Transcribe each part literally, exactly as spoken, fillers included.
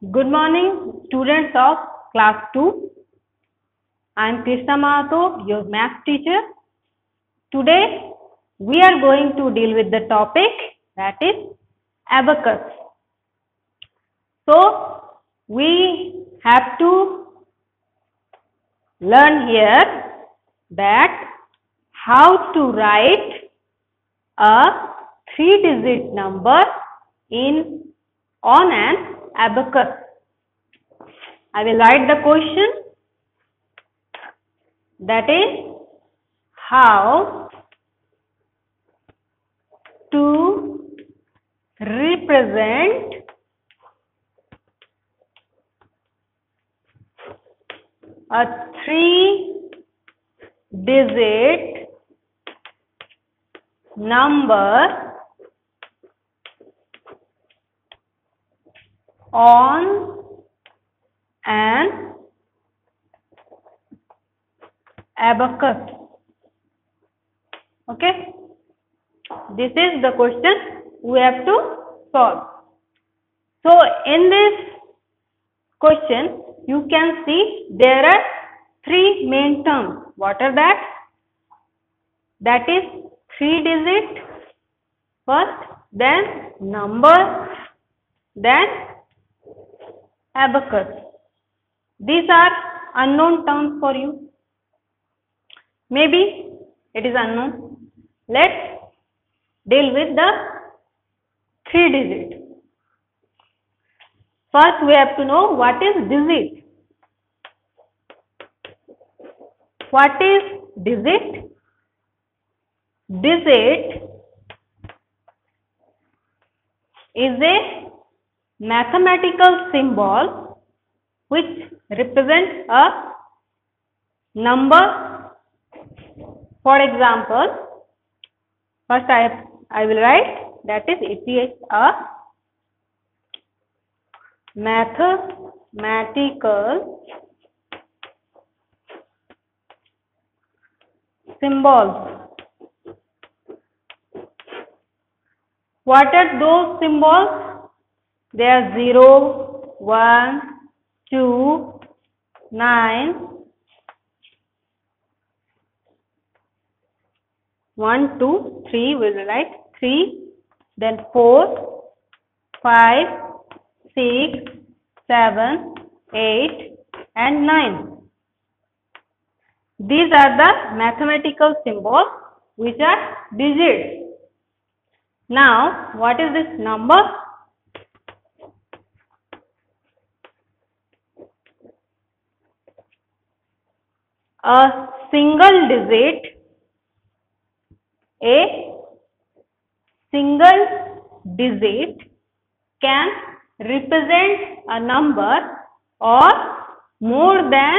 Good morning, students of class two. I am Krishna Mahato, your math teacher. Today, we are going to deal with the topic that is abacus. So, we have to learn here that how to write a three-digit number in on an abacus. I will write the question, that is how to represent a three-digit number on an abacus. Okay, this is the question we have to solve. So in this question you can see there are three main terms. What are that? That is three digit first, then number, then abacus. These are unknown terms for you. Maybe it is unknown. Let's deal with the three digit. First we have to know what is digit. What is digit? Digit is a mathematical symbol which represents a number. For example, first I, I will write that is it is a mathematical symbols. What are those symbols? They are zero, one, two, nine, one, two, three, we will write three, then four, five, six, seven, eight and nine. These are the mathematical symbols which are digits. Now, what is this number? A single digit, a single digit can represent a number or more than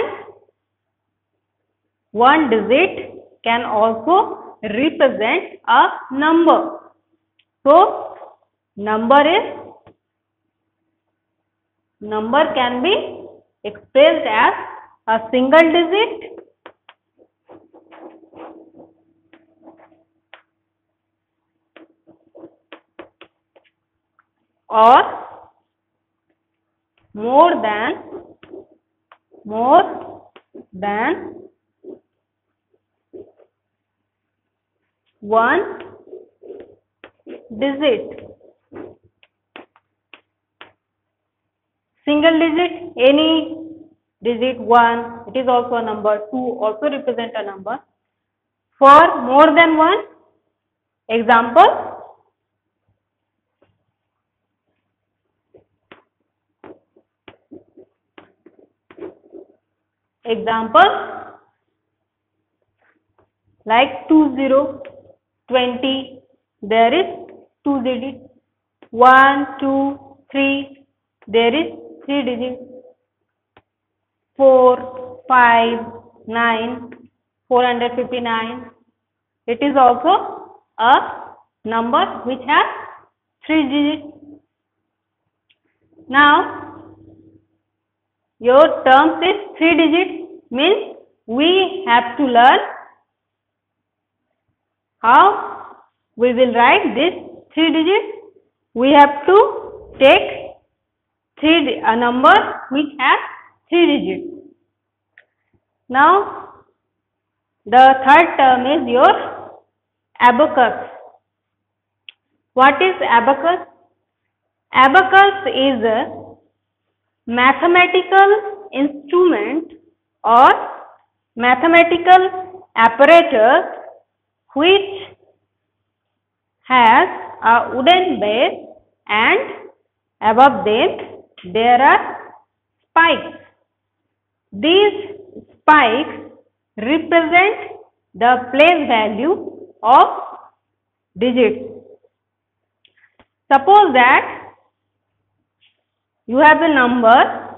one digit can also represent a number. So, number is number can be expressed as a single digit or more than more than one digit. Single digit, any digit, one, it is also a number, two also represent a number. For more than one, example, example like two zero, twenty, there is two digits, one, two, three, there is three digits, four, five, nine, four hundred fifty-nine, it is also a number which has three digits. Now, your terms is three digits means we have to learn how we will write this three digits. We have to take three a number which has three digits. Now the third term is your abacus. What is abacus? Abacus is a mathematical instrument or mathematical apparatus which has a wooden base and above them there are spikes. These spikes represent the place value of digits. Suppose that you have a number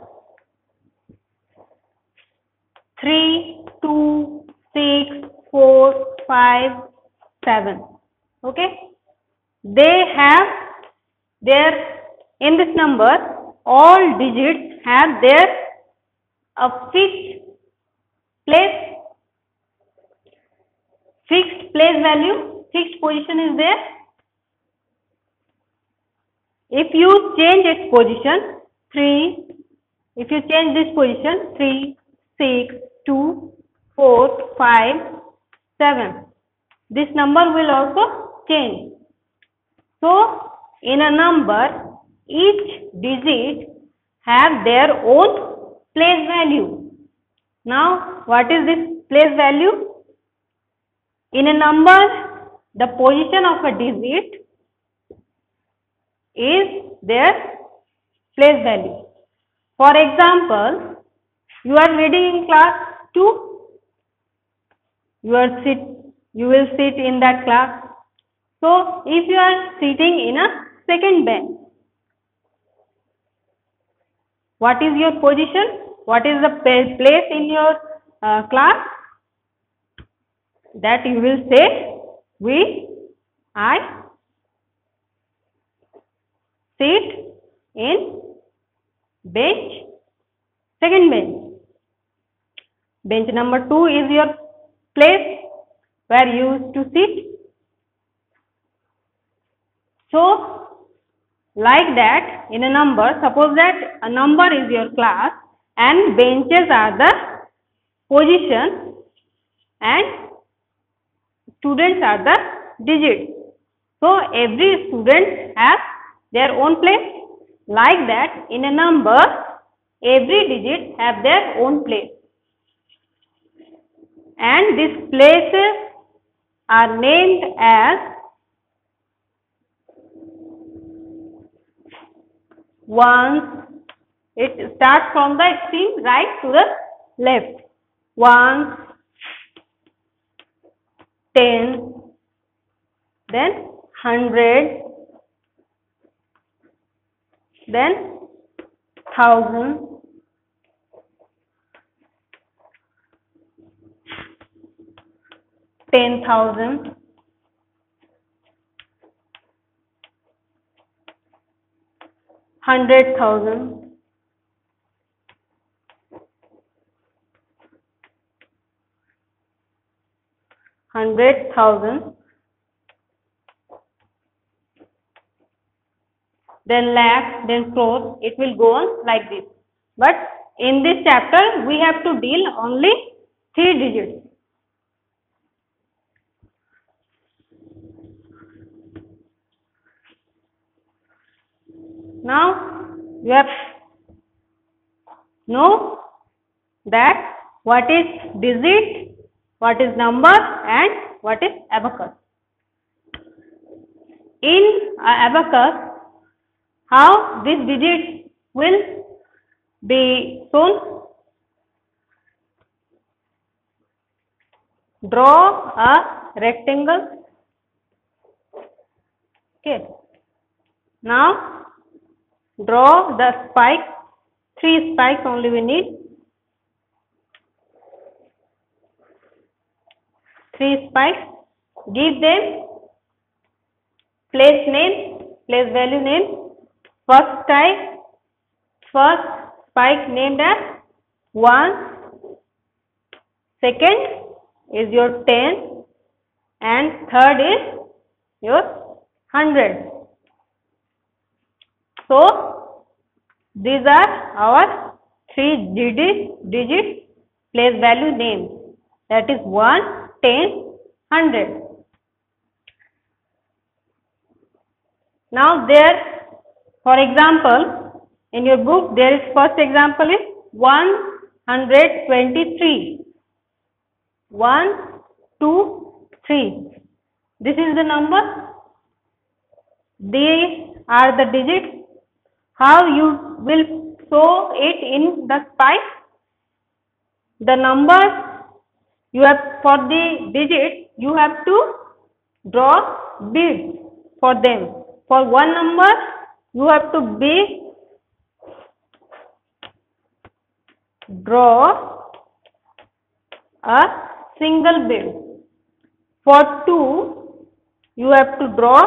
three, two, six, four, five, seven. Okay? They have their, in this number, all digits have their a fixed place, fixed place value, fixed position is there. If you change its position, three, if you change this position, three, six, two, four, five, seven, this number will also change. So, in a number, each digit have their own place value. Now, what is this place value? In a number, the position of a digit is their place value. For example, you are reading in class two, you are sit, you will sit in that class. So, if you are sitting in a second bench, what is your position? What is the place in your uh, class? That you will say, we, I sit in bench, second bench. Bench number two is your place where you used to sit. So, like that, in a number, suppose that a number is your class and benches are the position and students are the digits. So, every student has their own place. Like that, in a number, every digit have their own place. And these places are named as ones. It starts from the extreme right to the left. Ones, ten, then hundred, then thousand, ten thousand, hundred thousand, hundred thousand, then lakh, then crores. It will go on like this. But in this chapter, we have to deal only three digits. Now, you have know that what is digit, what is number and what is abacus. In uh, abacus, how this digit will be shown? Draw a rectangle. Okay. Now, draw the spike. Three spikes only we need. Three spikes. Give them place name, place value name. First type, first spike named as one. Second is your ten and third is your hundred. So, These are our three digit digit place value names, that is one, ten, one hundred. Now there, for example, in your book there is first example is one hundred twenty-three. one, two, three. This is the number. These are the digits. How you will show it in the spike? The numbers you have for the digits, you have to draw beads for them. For one number, you have to be draw a single bead. For two, you have to draw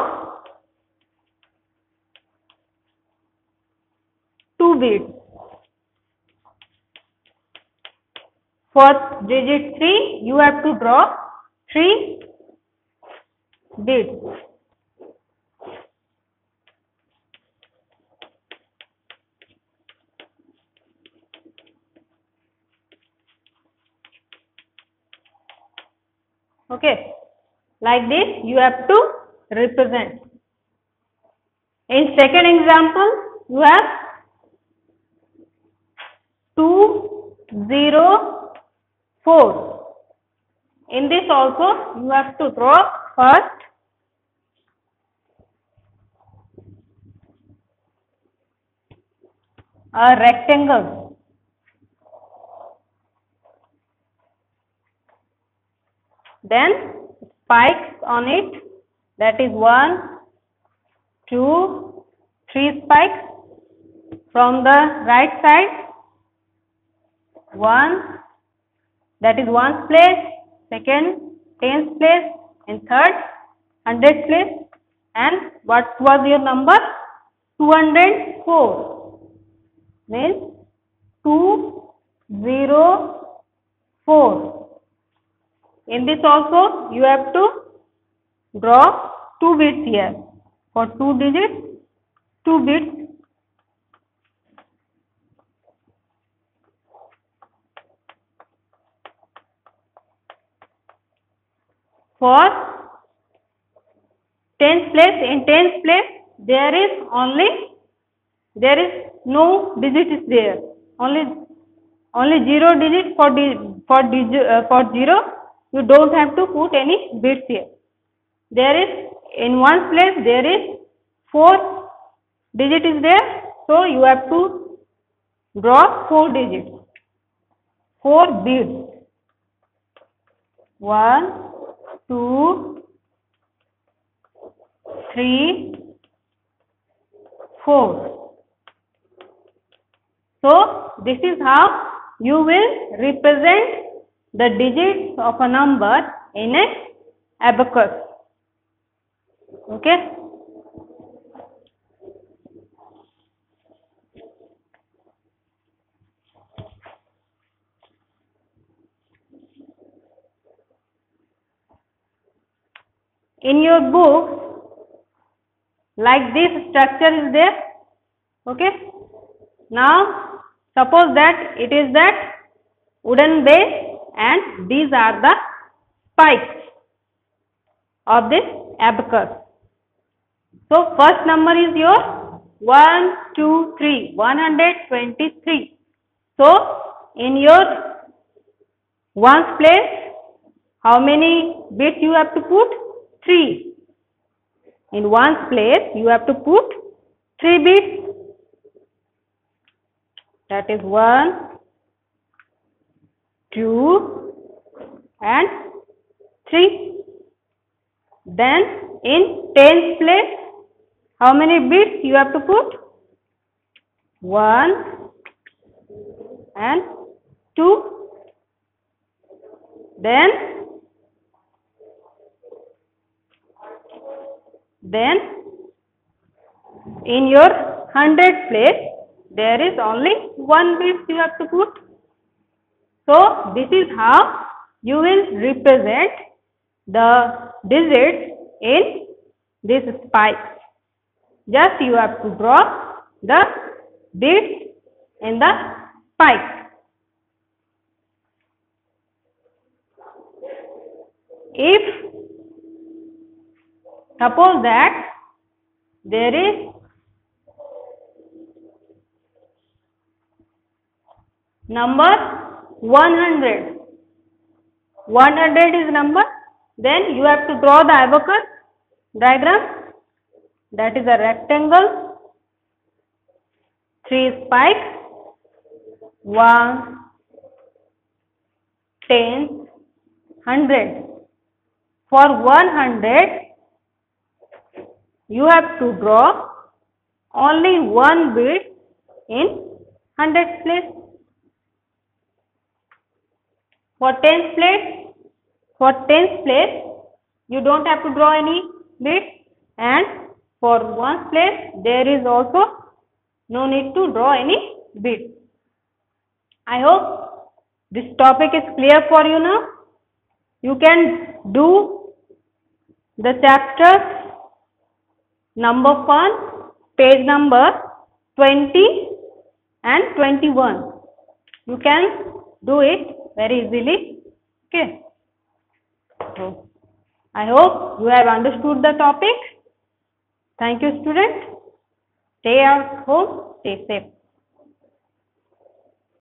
two beads. For digit three, you have to draw three beads. Okay, like this you have to represent. In second example, you have two, zero, four. In this also you have to draw first a rectangle. Then spikes on it, that is one, two, three spikes. From the right side, one, that is ones place, second, tens place, and third, hundreds place. And what was your number? two hundred four. Means two, zero, four. In this also you have to draw two beads here. For two digits, two beads. For tens place, in tens place there is only, there is no digit is there. Only only zero digit for di, for digit, uh, for zero. You don't have to put any bits here. There is, in one place there is four digit is there, so you have to draw four digits, four beads. One, two, three, four. So this is how you will represent the digits of a number in a abacus. Okay. In your book, like this structure is there. Okay. Now suppose that it is that wooden base and these are the spikes of this abacus. So first number is your one, two, three, one hundred twenty-three. So in your ones place, how many bits you have to put? Three. In ones place, you have to put three bits. That is one, two, and three. Then in tens place, how many bits you have to put? One and two. Then then in your hundred place, there is only one bit you have to put. So this is how you will represent the digits in this spike. Just you have to draw the beads in the spike. If suppose that there is number one hundred, one hundred is number, then you have to draw the abacus diagram. That is a rectangle, three spikes, one, ten, hundred. For one hundred, you have to draw only one bead in hundredth place. For tenth place, for tenth place, you don't have to draw any bead, and for ones place, there is also no need to draw any bead. I hope this topic is clear for you now. You can do the chapters number one, page number twenty and twenty-one. You can do it very easily. Okay. So, I hope you have understood the topic. Thank you, students. Stay at home, stay safe.